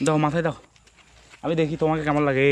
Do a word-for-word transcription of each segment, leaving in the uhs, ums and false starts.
দাও মাথায় দাও, আমি দেখি তোমাকে কেমন লাগে।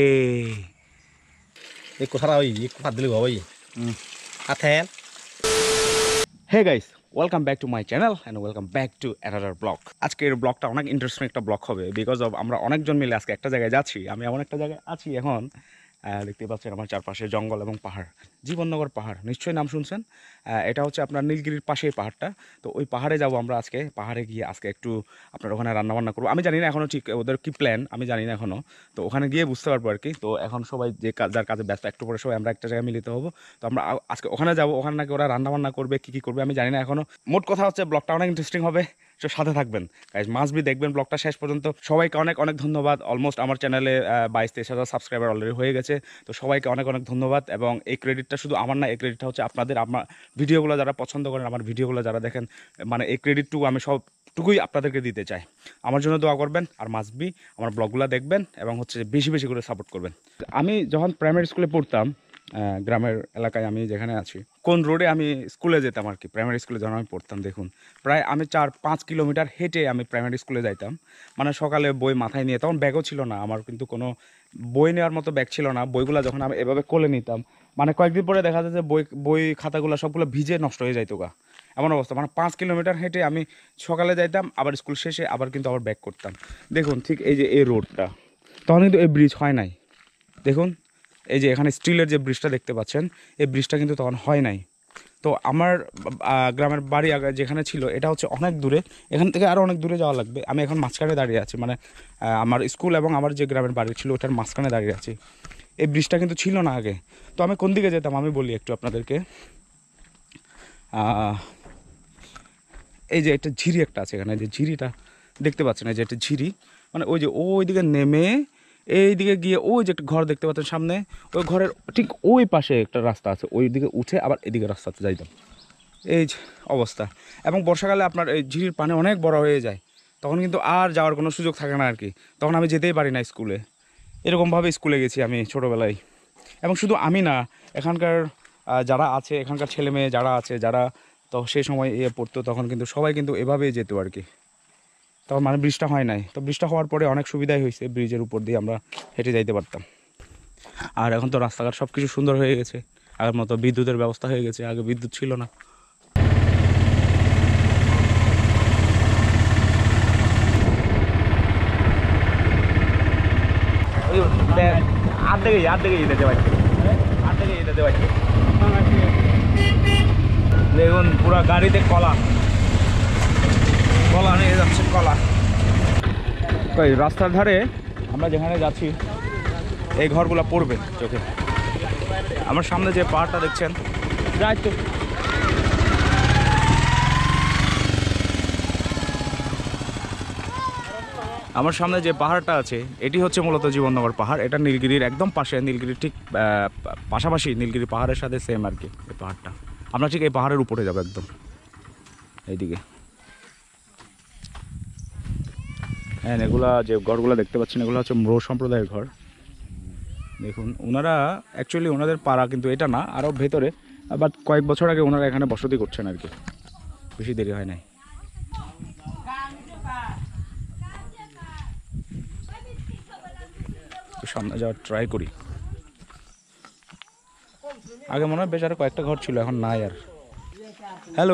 এই কোথাটা ওই এক হাত দিলে ভাই হাতেন। Hey guys, welcome back to my channel and welcome back to another blog. আজকের ব্লগটা অনেক ইন্টারেস্টিং একটা ব্লগ হবে, বিকজ অফ আমরা অনেকজন মিলে আজকে একটা জায়গায় যাচ্ছি। আমি এমন একটা জায়গায় আছি এখন, দেখতে পাচ্ছেন আমার চারপাশে জঙ্গল এবং পাহাড়, জীবননগর পাহাড়, নিশ্চয়ই নাম শুনছেন। এটা হচ্ছে আপনার নীলগিরির পাশেই পাহাড়টা। তো ওই পাহাড়ে যাব আমরা আজকে। পাহাড়ে গিয়ে আজকে একটু আপনার ওখানে রান্নাবান্না করবো। আমি জানি না এখনও ঠিক ওদের কী প্ল্যান, আমি জানি না এখনও। তো ওখানে গিয়ে বুঝতে পারবো আর কি। তো এখন সবাই যে যার কাজে ব্যস্ত, একটু পরে সবাই আমরা একটা জায়গায় মিলিত হবো। তো আমরা আজকে ওখানে যাবো, ওখানে নাকি ওরা রান্নাবান্না করবে, কী কী করবে আমি জানি না এখনও। মোট কথা হচ্ছে ব্লগটা অনেক ইন্টারেস্টিং হবে, তো সাথে থাকবেন গাইস, মাস্ট বি দেখবেন ব্লগটা শেষ পর্যন্ত। সবাইকে অনেক অনেক ধন্যবাদ। অলমোস্ট আমার চ্যানেলে বাইশ তেইশ হাজার সাবস্ক্রাইবার অলরেডি হয়ে গেছে। তো সবাইকে অনেক অনেক ধন্যবাদ, এবং এই ক্রেডিটটা শুধু আমার না, এই ক্রেডিটটা হচ্ছে আপনাদের। আমার ভিডিওগুলো যারা পছন্দ করেন, আমার ভিডিওগুলো যারা দেখেন, মানে এই ক্রেডিটটুকু আমি সবটুকুই আপনাদেরকে দিতে চাই। আমার জন্য দোয়া করবেন, আর মাস্ট বি আমার ব্লগগুলো দেখবেন, এবং হচ্ছে বেশি বেশি করে সাপোর্ট করবেন। আমি যখন প্রাইমারি স্কুলে পড়তাম, গ্রামের এলাকায় আমি যেখানে আছি, কোন রোডে আমি স্কুলে যেতাম আর কি, প্রাইমারি স্কুলে যখন আমি পড়তাম, দেখুন প্রায় আমি চার পাঁচ কিলোমিটার হেঁটে আমি প্রাইমারি স্কুলে যাইতাম। মানে সকালে বই মাথায় নিয়ে, তখন ব্যাগও ছিল না আমার, কিন্তু কোনো বই নেওয়ার মতো ব্যাগ ছিল না। বইগুলো যখন আমি এভাবে কোলে নিতাম, মানে কয়েকদিন পরে দেখা যায় যে বই বই খাতাগুলো সবগুলো ভিজে নষ্ট হয়ে যাইতো গা, এমন অবস্থা। মানে পাঁচ কিলোমিটার হেঁটে আমি সকালে যাইতাম, আবার স্কুল শেষে আবার কিন্তু আবার ব্যাক করতাম। দেখুন ঠিক এই যে এই রোডটা, তখন কিন্তু এই ব্রিজ হয় নাই। দেখুন এই যে এখানে স্টিলের যে ব্রিজটা দেখতে পাচ্ছেন, এই ব্রিজটা কিন্তু তখন হয় নাই। তো আমার গ্রামের বাড়ি আগে যেখানে ছিল, এটা হচ্ছে অনেক দূরে, এখান থেকে আরও অনেক দূরে যাওয়া লাগবে। আমি এখন মাঝখানে দাঁড়িয়ে আছি, মানে আমার স্কুল এবং আমার যে গ্রামের বাড়ি ছিল ওটার মাঝখানে দাঁড়িয়ে আছি। এই ব্রিজটা কিন্তু ছিল না আগে। তো আমি কোন দিকে যেতাম আমি বলি একটু আপনাদেরকে। এই যে একটা ঝিরি একটা আছে এখানে, যে ঝিরিটা দেখতে পাচ্ছেন, এই যে একটা ঝিরি, মানে ওই যে ওই দিকে নেমে এই দিকে গিয়ে ওই যে একটা ঘর দেখতে পাচ্ছেন সামনে, ওই ঘরের ঠিক ওই পাশে একটা রাস্তা আছে, ওই দিকে উঠে আবার এদিকে রাস্তাতে যাইতাম। এই অবস্থা। এবং বর্ষাকালে আপনার এই ঝিরির পানি অনেক বড় হয়ে যায়, তখন কিন্তু আর যাওয়ার কোনো সুযোগ থাকে না আর কি। তখন আমি যেতেই পারি না স্কুলে। এরকমভাবে স্কুলে গেছি আমি ছোটোবেলায়। এবং শুধু আমি না, এখানকার যারা আছে, এখানকার ছেলে মেয়ে যারা আছে, যারা তো সেই সময় এ পড়তো, তখন কিন্তু সবাই কিন্তু এভাবেই যেত আর কি। তখন মানে ব্রিজটা হয় নাই। তো ব্রিজটা হওয়ার পরে অনেক সুবিধাই হয়েছে, ব্রিজের উপর দিয়ে আমরা হেঁটে যাইতে পারতাম। আর এখন তো রাস্তাঘাট সব কিছু সুন্দর হয়ে গেছে, আগের মতো বিদ্যুতের ব্যবস্থা হয়ে গেছে, আগে বিদ্যুৎ ছিল না। আর্ধেকে আর্ধেকে যেতে পারছি, আর্ধেকে যেতে পারছি। দেখুন পুরো গাড়িতে কলা কলা নিয়ে যাচ্ছে, কলা। কই রাস্তার ধারে আমরা যেখানে যাচ্ছি, এই ঘরগুলো পড়বে চোখে। আমার সামনে যে পাহাড়টা দেখছেন, যাই তো আমার সামনে যে পাহাড়টা আছে, এটি হচ্ছে মূলত জীবননগর পাহাড়। এটা নীলগিরির একদম পাশে, নীলগিরির ঠিক পাশাপাশি, নীলগিরি পাহাড়ের সাথে সেম আর কি এই পাহাড়টা। আমরা ঠিক এই পাহাড়ের উপরে যাবো একদম এইদিকে। হ্যাঁ, এগুলা যে ঘরগুলো দেখতে পাচ্ছেন, এগুলো হচ্ছে ম্রো সম্প্রদায়ের ঘর। দেখুন ওনারা অ্যাকচুয়ালি ওনাদের পাড়া কিন্তু এটা না, আরও ভেতরে। বাট কয়েক বছর আগে ওনারা এখানে বসতি করছেন আর কি, বেশি দেরি হয় নাই। সামনে যাওয়ার ট্রাই করি। আগে মনে হয় বেশ আরো কয়েকটা ঘর ছিল, এখন নাই আর। হ্যালো,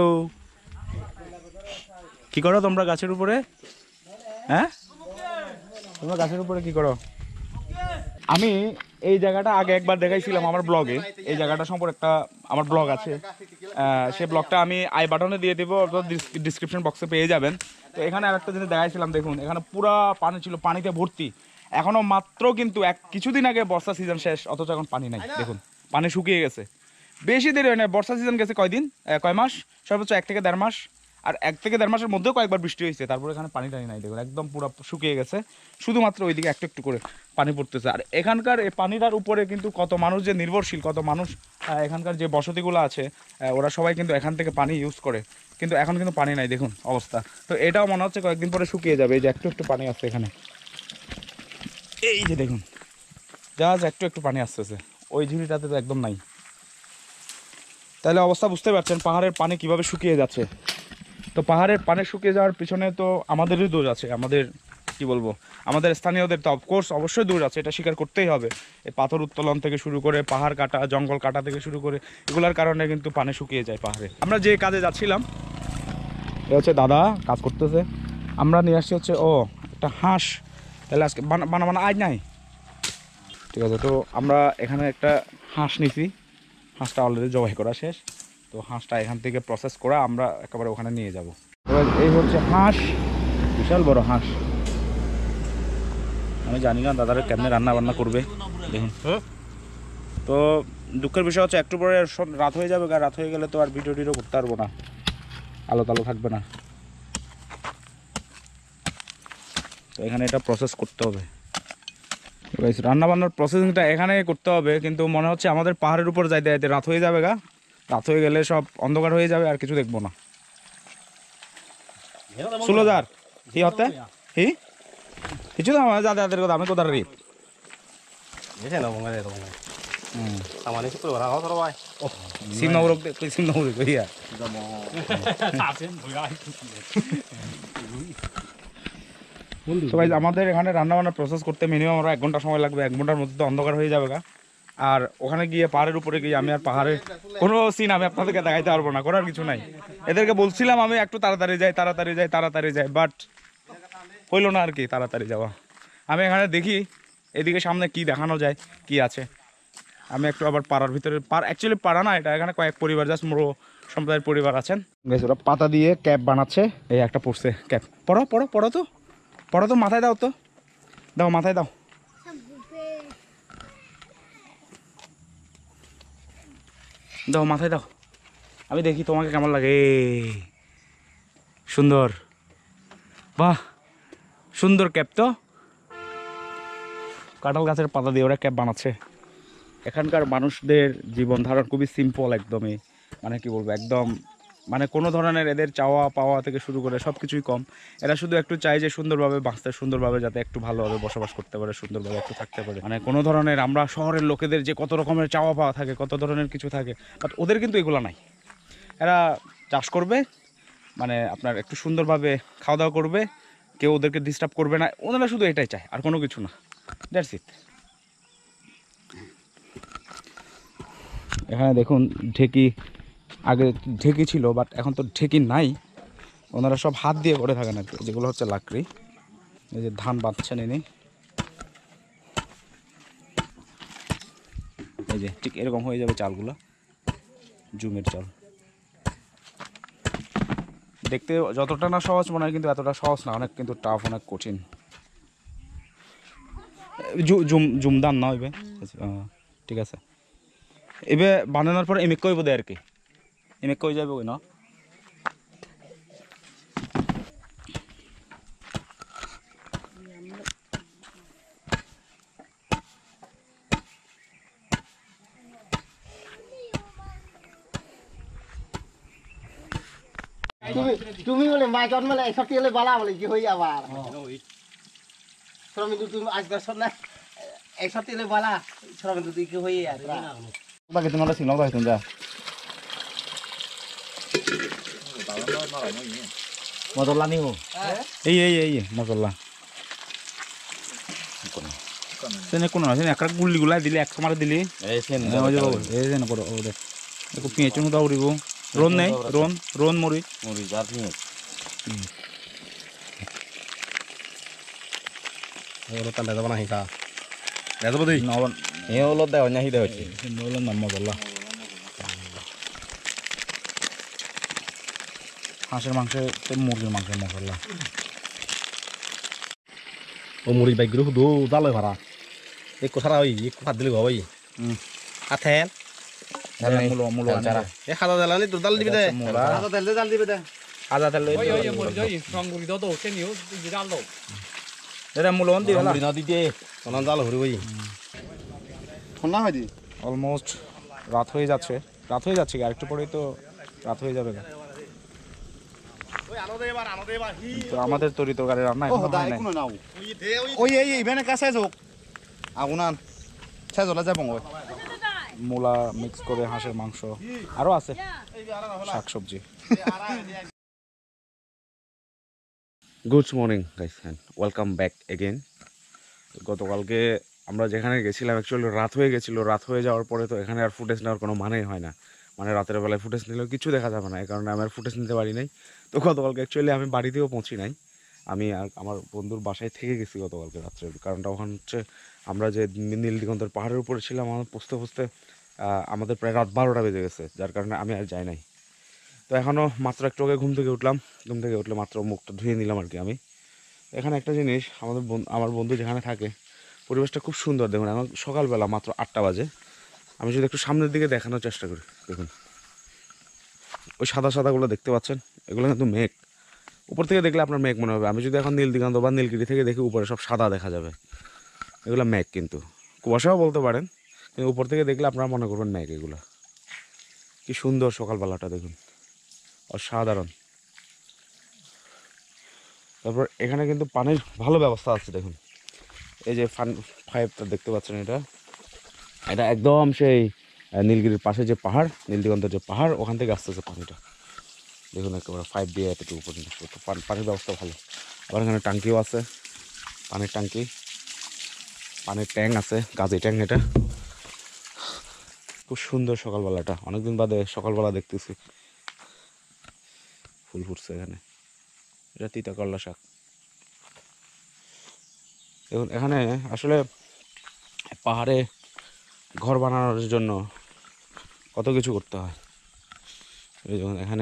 কি করো তোমরা গাছের উপরে? হ্যাঁ, তোমরা গাছের উপরে কি করো? আমি এই জায়গাটা আগে একবার দেখাইছিলাম আমার ব্লগে। এই জায়গাটা সম্পর্কে একটা আমার ব্লগ আছে, সেই ব্লগটা আমি আই বাটনে দিয়ে দেবো, ডিসক্রিপশন বক্সে পেয়ে যাবেন। তো এখানে আরেকটা জিনিস দেখাইছিলাম, দেখুন এখানে পুরা পানি ছিল, পানিতে ভর্তি। এখনো মাত্র কিন্তু এক কিছুদিন আগে বর্ষা সিজন শেষ, অথচ এখন পানি নাই। দেখুন পানি শুকিয়ে গেছে, বেশি দেরি হয় না। বর্ষা সিজন গেছে কয়দিন, কয় মাস, সর্বোচ্চ এক থেকে দেড় মাস। আর এক থেকে দেড় মাসের মধ্যেও কয়েকবার বৃষ্টি হয়েছে, তারপরে এখানে পানি টানি নাই। দেখুন একদম পুরো শুকিয়ে গেছে, শুধুমাত্র ওইদিকে একটু একটু করে পানি পড়তেছে। আর এখানকার এই পানিটার উপরে কিন্তু কত মানুষ যে নির্ভরশীল, কত মানুষ এখানকার যে বসতিগুলো আছে, ওরা সবাই কিন্তু এখান থেকে পানি ইউজ করে। কিন্তু এখন কিন্তু পানি নাই, দেখুন অবস্থা। তো এটাও মনে হচ্ছে কয়েকদিন পরে শুকিয়ে যাবে। এই যে একটু একটু পানি আসছে এখানে, এই যে দেখুন জাহাজ একটু একটু পানি আসতেছে, ওই ঝুড়িটাতে তো একদম নাই। তাহলে অবস্থা বুঝতে পারছেন পাহাড়ের পানি কিভাবে শুকিয়ে যাচ্ছে। তো পাহাড়ের পানি শুকিয়ে যাওয়ার পিছনে তো আমাদেরই দোষ আছে, আমাদের কি বলবো আমাদের স্থানীয়দের তো অফকোর্স অবশ্যই দূর আছে, এটা স্বীকার করতেই হবে। এই পাথর উত্তোলন থেকে শুরু করে পাহাড় কাটা, জঙ্গল কাটা থেকে শুরু করে এগুলোর কারণে কিন্তু পানি শুকিয়ে যায় পাহাড়ে। আমরা যে কাজে যাচ্ছিলাম, এ হচ্ছে দাদা কাজ করতেছে, আমরা নিয়ে আসছি হচ্ছে ও একটা হাঁস। তাহলে আজকে বানা বানা আজ নাই, ঠিক আছে। তো আমরা এখানে একটা হাঁস নিছি, হাঁসটা অলরেডি জবাই করা শেষ। তো হাঁসটা এখান থেকে প্রসেস করা আমরা একেবারে ওখানে নিয়ে যাব। এবার এই হচ্ছে হাঁস, বিশাল বড় হাঁস। আমি জানি না দাদারা কেমনে রান্না বান্না করবে দেখুন। তো দুঃখের বিষয় হচ্ছে একটু পরে রাত হয়ে যাবে, রাত হয়ে গেলে তো আর ভিডিও টিডিও করতে পারবো না, আলো তালো থাকবে না। তো এখানে এটা প্রসেস করতে হবে, রান্না বান্নার প্রসেসিংটা এখানে করতে হবে। কিন্তু মনে হচ্ছে আমাদের পাহাড়ের উপর যাইতে যাইতে রাত হয়ে যাবে গা, রাত হয়ে গেলে সব অন্ধকার হয়ে যাবে, আর কিছু দেখবো না। ষোলো হাজার কি হতে হি কিছু দাম যাদের যাদের কথা আমি কোথার রিপ সিম নবরক সিম নবরক ইয়া সবাই আমাদের এখানে রান্না বান্নার প্রসেস করতে মিনিমাম আমরা এক ঘন্টা সময় লাগবে। এক ঘন্টার মধ্যে তো অন্ধকার হয়ে যাবে গা। আর ওখানে গিয়ে পাহাড়ের উপরে গিয়ে আমি আর পাহাড়ে কোনো সিন আমি আপনাদেরকে দেখাইতে পারবো না, করার কিছু নাই। এদেরকে বলছিলাম আমি একটু তাড়াতাড়ি যাই তাড়াতাড়ি যাই তাড়াতাড়ি যাই, বাট হইলো না আর কি তাড়াতাড়ি যাওয়া। আমি এখানে দেখি এদিকে সামনে কি দেখানো যায় কি আছে। আমি একটু আবার পাড়ার ভিতরে, পাড় অ্যাকচুয়ালি পাড়া না এটা, এখানে কয়েক পরিবার জাস্ট মোড়ো সম্প্রদায়ের পরিবার আছেন। ওরা পাতা দিয়ে ক্যাপ বানাচ্ছে, এই একটা পড়ছে ক্যাপ। পড়ো পড়ো পড়ো তো পড়ো তো মাথায় দাও তো, দাও মাথায় দাও, দাও মাথায় দাও, আমি দেখি তোমাকে কেমন লাগে। সুন্দর, বাহ সুন্দর ক্যাপ তো। কাঁঠাল গাছের পাতা দিয়ে ওরা ক্যাপ বানাচ্ছে। এখানকার মানুষদের জীবন ধারণ খুবই সিম্পল একদমই, মানে কি বলবো একদম, মানে কোনো ধরনের এদের চাওয়া পাওয়া থেকে শুরু করে সব কিছুই কম। এরা শুধু একটু চায় যে সুন্দরভাবে বাঁচতে, সুন্দরভাবে যাতে একটু ভালোভাবে বসবাস করতে পারে, সুন্দরভাবে একটু থাকতে পারে। মানে কোনো ধরনের আমরা শহরের লোকেদের যে কত রকমের চাওয়া পাওয়া থাকে, কত ধরনের কিছু থাকে, বাট ওদের কিন্তু এগুলো নাই। এরা চাষ করবে, মানে আপনার একটু সুন্দরভাবে খাওয়া দাওয়া করবে, কেউ ওদেরকে ডিস্টার্ব করবে না, ওনারা শুধু এটাই চায় আর কোনো কিছু না। That's it. এখানে দেখুন ঢেকি, আগে ঢেকি ছিল বাট এখন তো ঢেকি নাই, ওনারা সব হাত দিয়ে করে থাকেন আর কি। যেগুলো হচ্ছে লাকড়ি, এই যে ধান বাঁধছেন এনে, এই যে ঠিক এরকম হয়ে যাবে চালগুলো, জুমের চাল। দেখতে যতটা না সহজ মনে হয় কিন্তু এতটা সহজ না, অনেক কিন্তু টাফ, অনেক কঠিন। জুম জুমদান না হইবে, ঠিক আছে। এবার বানানোর পর এমেক কইব দেয় আর কি, এমেক কই যাবে ওই না। তুমি বলে মাইকন মানে একশো এলে বালা বলে কি হয়ে আবার শ্রমিক তুমি আজকাল সব না একশো এলে বালা শ্রমিক তুই কি হয়ে আর বাকি তোমার সিং লাগাই তোমরা মজলা নি হো এই এই এই মজলা সেনে কোন আছে একটা গুলি গুলা দিলে এক মারে দিলি এই সেন এই সেন করো ও দে একটু পেঁচুন দাও উড়িব রোন নেই রোন রোন মরি মরি যার পেঁচ ওলো তালে যাব না হিসা দেব দেই নবন এ ওলো দেও না হি দেও হচ্ছে নবন নাম মজলা হাঁসের মাংসে মুরগির মাংসের মশলা ও মুড়ি বাইগুলো দো জালে ভরা এক কথা ওই এক ভাত দিলে গবাই হুম আথেন মুলো মুলো আনারা এ খাদা দেলানি তো দাল দিবি দে খাদা তেল জাল দিবে দে খাদা তেল ওই ওই মুড়ি ওই সংগুড়ি দাও তো সে নিও দি জাল দাও এটা মুলো অন দিলা মুড়ি না দি দে কোন জাল হরি ওই ঠান্ডা হয় দি অলমোস্ট রাত হয়ে যাচ্ছে রাত হয়ে যাচ্ছে আর একটু পরেই তো রাত হয়ে যাবে ওই আনো দে এবার আনো দে এবার হি তো আমাদের তরি তরকারি রান্না ও এখন দা হয় নাই কোনো নাও ওই দে ওই ওই এই ইবেনে কাছে যোগ আগুনান সাজলা যাবো ওই মূলা মিক্স করে হাঁসের মাংস আরো আছে শাকসবজি good morning guys and welcome back again. গতকালকে আমরা যেখানে গেছিলাম অ্যাকচুয়ালি রাত হয়ে গেছিলো। রাত হয়ে যাওয়ার পরে তো এখানে আর ফুটেজ নেওয়ার কোনো মানেই হয় না, মানে রাতের বেলায় ফুটেজ নিলেও কিছু দেখা যাবে না, এই কারণে আমি আর ফুটেজ নিতে পারি নাই। তো গতকালকে অ্যাকচুয়ালি আমি বাড়িতেও পৌঁছি নাই, আমি আর আমার বন্ধুর বাসায় থেকে গেছি গতকালকে রাত্রে। কারণটা ওখানে হচ্ছে আমরা যে নীল দিগন্তের পাহাড়ের উপরে ছিলাম, আমার পুষতে পুষতে আমাদের প্রায় রাত বারোটা বেজে গেছে, যার কারণে আমি আর যাই নাই। তো এখনও মাত্র একটু আগে ঘুম থেকে উঠলাম, ঘুম থেকে উঠলে মাত্র মুখটা ধুয়ে নিলাম আর কি। আমি এখানে একটা জিনিস, আমাদের আমার বন্ধু যেখানে থাকে পরিবেশটা খুব সুন্দর। দেখুন এখন সকালবেলা মাত্র আটটা বাজে। আমি যদি একটু সামনের দিকে দেখানোর চেষ্টা করি, দেখুন ওই সাদা সাদাগুলো দেখতে পাচ্ছেন, এগুলো কিন্তু মেঘ। উপর থেকে দেখলে আপনার মেঘ মনে হবে। আমি যদি এখন নীল দিগন্ত বা নীলগিরি থেকে দেখি, উপরে সব সাদা দেখা যাবে, এগুলো মেঘ, কিন্তু কুয়াশাও বলতে পারেন, কিন্তু উপর থেকে দেখলে আপনারা মনে করবেন মেঘ। এগুলো কি সুন্দর সকালবেলাটা দেখুন, অসাধারণ। তারপর এখানে কিন্তু পানির ভালো ব্যবস্থা আছে। দেখুন এই যে ফান ফাইভটা দেখতে পাচ্ছেন, এটা এটা একদম সেই নীলগিরির পাশে যে পাহাড়, নীল দিগন্তের যে পাহাড়, ওখান থেকে আসতেছে পানিটা। দেখুন একেবারে ফাইভ দিয়ে এতটুকু পর্যন্ত পানির ব্যবস্থা ভালো। আবার এখানে ট্যাঙ্কিও আছে, পানির ট্যাঙ্কি, পানির ট্যাঙ্ক আছে, গাজি ট্যাঙ্ক। এটা খুব সুন্দর সকালবেলাটা, অনেকদিন বাদে সকালবেলা দেখতেছি। ফুল ফুটছে এখানে, এটা তিতা করলা শাক। দেখুন এখানে আসলে পাহাড়ে ঘর বানানোর জন্য কত কিছু করতে হয়। এই দেখুন এখানে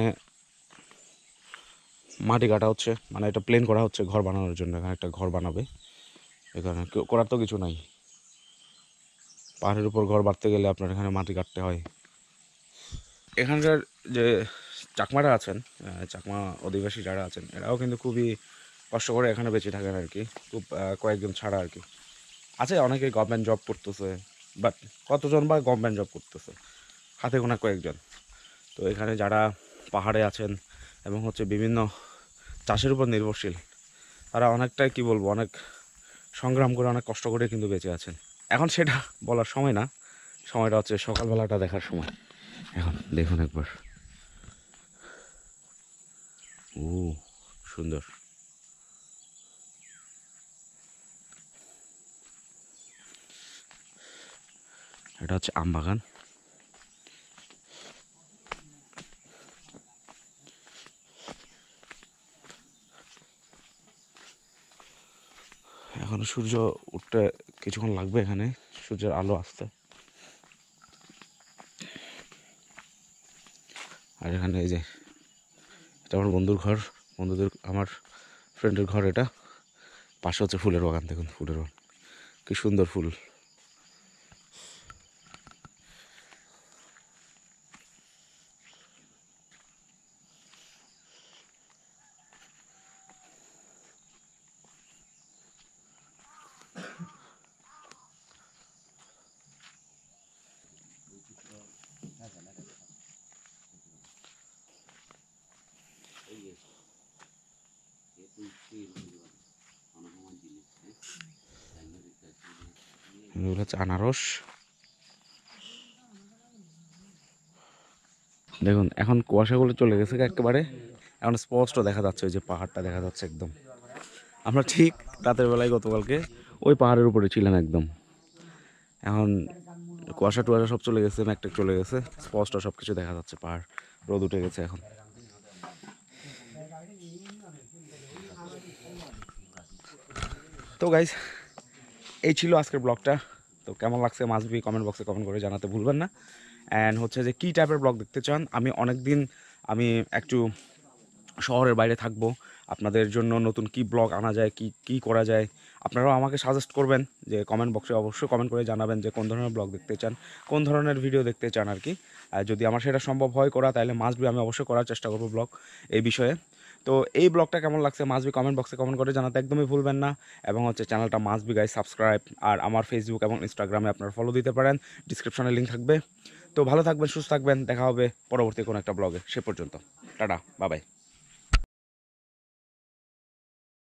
মাটি কাটা হচ্ছে, মানে এটা প্লেন করা হচ্ছে ঘর বানানোর জন্য। এখানে একটা ঘর বানাবে, এখানে করার তো কিছু নাই। পাহাড়ের উপর ঘর বাঁধতে গেলে আপনার এখানে মাটি কাটতে হয়। এখানকার যে চাকমারা আছেন, চাকমা অধিবাসী যারা আছেন, এরাও কিন্তু খুবই কষ্ট করে এখানে বেঁচে থাকেন আর কি, খুব কয়েকজন ছাড়া আর কি। আছে অনেকে গভর্নমেন্ট জব করতেছে, বাট কতজন বা গভর্নমেন্ট জব করতেছে, হাতে গোনা কয়েকজন। তো এখানে যারা পাহাড়ে আছেন এবং হচ্ছে বিভিন্ন চাষের উপর নির্ভরশীল, তারা অনেকটাই কি বলবো, অনেক সংগ্রাম করে, অনেক কষ্ট করে কিন্তু বেঁচে আছেন। এখন সেটা বলার সময় না, সময়টা হচ্ছে সকালবেলাটা দেখার সময়। এখন দেখুন একবার, ও সুন্দর। এটা হচ্ছে আম বাগান। এখন সূর্য উঠতে কিছুক্ষণ লাগবে, এখানে সূর্যের আলো আসতে। আর এখানে এই যে এটা আমার বন্ধুর ঘর, বন্ধুদের আমার ফ্রেন্ডের ঘর। এটা পাশে হচ্ছে ফুলের বাগান। দেখুন ফুলের বাগান, কি সুন্দর ফুল। এগুলো হচ্ছে আনারস। দেখুন এখন কুয়াশাগুলো চলে গেছে একেবারে, এখন স্পষ্ট দেখা যাচ্ছে ওই যে পাহাড়টা দেখা যাচ্ছে একদম। আমরা ঠিক রাতের বেলায় গতকালকে ওই পাহাড়ের উপরে ছিলাম একদম। এখন কুয়াশা টুয়াশা সব চলে গেছে, ম্যাকটেক চলে গেছে, স্পষ্ট সব কিছু দেখা যাচ্ছে। পাহাড়, রোদ উঠে গেছে এখন। তো গাইজ এই ছিল আজকের ব্লগটা। তো কেমন লাগছে মাস্ট বি কমেন্ট বক্সে কমেন্ট করে জানাতে ভুলবেন না। অ্যান্ড হচ্ছে যে কী টাইপের ব্লগ দেখতে চান, আমি অনেক দিন আমি একটু শহরের বাইরে থাকবো, আপনাদের জন্য নতুন কি ব্লগ আনা যায়, কি কি করা যায়, আপনারাও আমাকে সাজেস্ট করবেন। যে কমেন্ট বক্সে অবশ্যই কমেন্ট করে জানাবেন যে কোন ধরনের ব্লগ দেখতে চান, কোন ধরনের ভিডিও দেখতে চান আর কি। আর যদি আমার সেটা সম্ভব হয় করা, তাহলে মাস্ট বি আমি অবশ্যই করার চেষ্টা করবো ব্লগ এই বিষয়ে। তো এই ব্লগটা কেমন লাগছে মাস্ট বি কমেন্ট বক্সে কমেন্ট করে জানাতে একদমই ভুলবেন না। এবং হচ্ছে চ্যানেলটা মাস্ট বি গাইজ সাবস্ক্রাইব, আর আমার ফেসবুক এবং ইনস্টাগ্রামে আপনারা ফলো দিতে পারেন, ডিসক্রিপশনে লিঙ্ক থাকবে। তো ভালো থাকবেন, সুস্থ থাকবেন, দেখা হবে পরবর্তী কোনো একটা ব্লগে। সে পর্যন্ত টাটা, বাই বাই।